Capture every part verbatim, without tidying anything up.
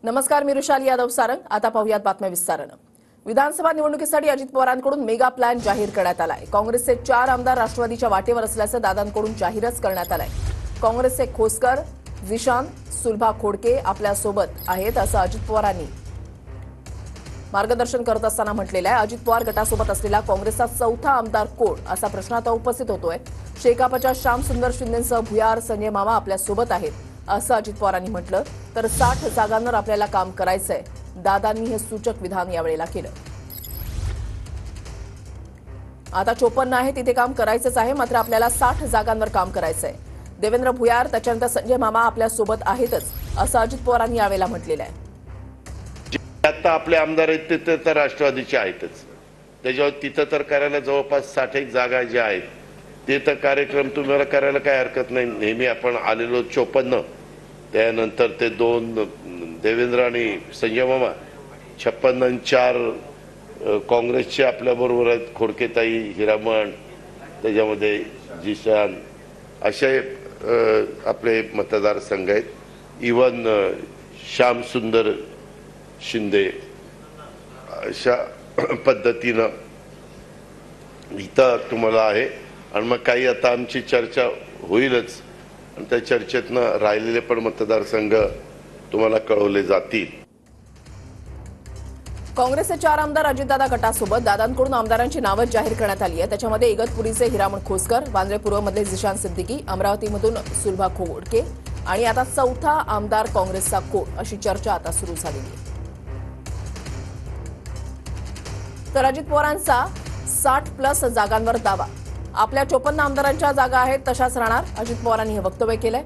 नमस्कार, मी रुशाली यादव सारंग। आता पाहूयात बातम्या विस्ताराने। विधानसभा निवडणुकीसाठी अजित पवारांकडून मेगा प्लॅन जाहीर करण्यात आलाय। काँग्रेसचे चार आमदार राष्ट्रवादीच्या वाटेवर असल्याचं दादांकडून जाहीरच करण्यात आलंय। काँग्रेसचे खोसकर, झिशान, सुलभा खोडके आपल्या सोबत आहेत असं अजित पवारांनी मार्गदर्शन करत असताना म्हटलेलं आहे। अजित पवार गटासोबत असलेला काँग्रेसचा चौथा आमदार कोण असा प्रश्न आता उपस्थित होतोय। शेकापच्या श्यामसुंदर शिंदेंसह भुयार, संजय मामा आपल्या सोबत आहेत असं अजित पवारांनी म्हटलं। तर साठ जागांवर आपल्याला काम करायचंय, दादांनी हे सूचक विधान यावेळेला केलं। आता चोपन्न आहे तिथे काम करायचंच आहे, मात्र आपल्याला साठ जागांवर काम करायचंय। देवेंद्र भुयार, त्याच्यानंतर संजय मामा आपल्या सोबत आहेतच असं अजित पवारांनी यावेळेला म्हटलेलं आहे। आता आपले आमदार आहेत ते तर राष्ट्रवादीचे आहेतच, त्याच्यावर तिथं तर करायला जवळपास साठ एक जागा ज्या आहेत ते तर कार्यक्रम तुम्हाला करायला काय हरकत नाही। नेहमी आपण आलेलो चोपन्न, त्यानंतर ते दोन देवेंद्र आणि संजय मामा, छप्पन्न चार काँग्रेसचे आपल्या बरोबर आहेत, खोडकेताई, हिरामण, त्याच्यामध्ये जिशान, असे आपले मतदारसंघ आहेत। इवन श्यामसुंदर शिंदे, अशा पद्धतीनं इथं तुम्हाला आहे। आणि मग काही आता आमची चर्चा होईलच आणि त्या चर्चेतनं राहिलेले पण मतदारसंघ तुम्हाला कळवले जातील। काँग्रेसचे चार आमदार अजितदादा गटासोबत दादांकडून आमदारांची नावं जाहीर करण्यात आली आहे। त्याच्यामध्ये इगतपुरीचे हिरामण खोसकर, वांद्रे पूर्वमधले झिशान सिद्दीकी, अमरावतीमधून सुलभा खोडके आणि आता चौथा आमदार काँग्रेसचा कोण अशी चर्चा आता सुरू झालेली आहे। तर अजित पवारांचा साठ प्लस जागांवर दावा, आपल्या चोपन्न आमदारांच्या जागा आहेत तशाच राहणार, अजित पवारांनी हे वक्तव्य केलंय।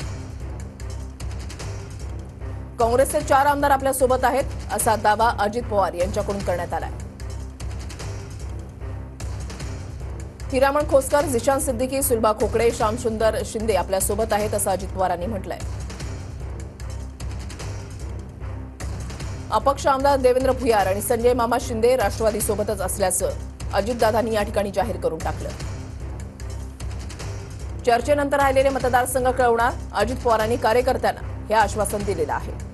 काँग्रेसचे चार आमदार आपल्या सोबत आहेत असा दावा अजित पवार यांच्याकडून करण्यात आलाय। हिरामण खोसकर, झिशान सिद्दीकी, सुलभा खोकडे, श्यामसुंदर शिंदे आपल्या सोबत आहेत असं अजित पवारांनी म्हटलंय। अपक्ष आमदार देवेंद्र भुयार आणि संजय मामा शिंदे राष्ट्रवादीसोबतच असल्याचं अजितदादांनी या ठिकाणी जाहीर करून टाकलं। चर्चेनंतर राहिलेले मतदारसंघ कळवणार, अजित पवारांनी कार्यकर्त्यांना हे आश्वासन दिलेलं आहे।